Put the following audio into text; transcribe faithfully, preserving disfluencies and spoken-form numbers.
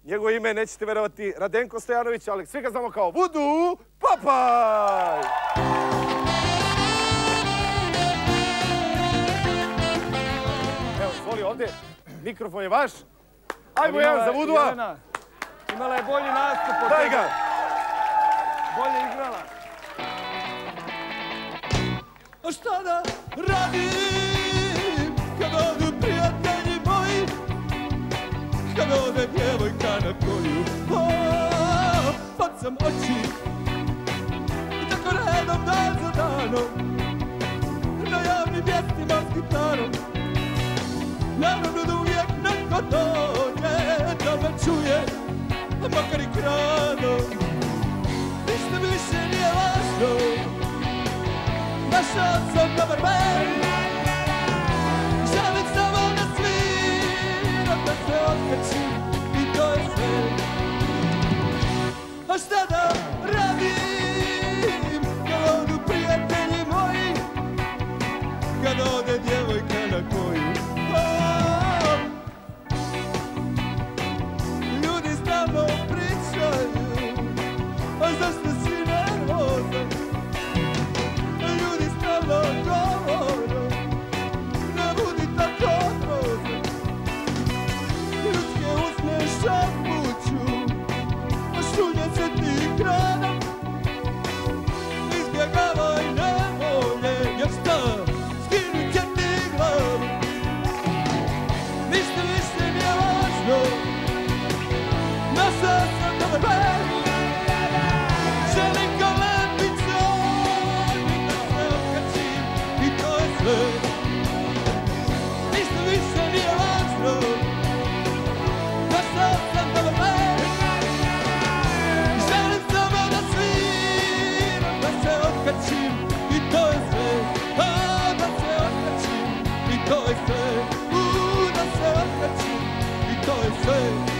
Njegovo ime nećete verovati Radenko Stojanović, ali svi ga znamo kao Vudu Papaj! Evo, izvoli ovdje, mikrofon je vaš. Ajmo jedan za Vudua. Imala je bolji nastup od Daj ga! Bolje igrala. A šta da radim kad odu prijatelji moji, kad ode djevojka na koju bacam oči i tako redom dan za danom na javnim mjestima s gitarom. Naravno da uvijek neko dođe da me čuje, makar i kradom. Ništa mi više nije važno, našao sam dobar band. Želim samo da sviram, da se otkačim i to je sve. A šta da radim kad odu prijatelji moji, kad ode djevojka na koju ljudi stalno pričaju, a zašto si nervozan? Ljudi stalno govore, ne budi tako grozan. Ljudske usne šapuću, a šunje se ti kradom. Izbjegavaj nevolje, jer šta, skinut će ti glavu. Ništa više nije važno, našao sam dobar band. Želim ko lepi čovjek da se otkačim i to je sve. Ništa više nije važno, našao sam dobar band. Želim samo da sviram, da se otkačim i to je sve. A, da se otkačim i to je sve. U, da se otkačim i to je sve.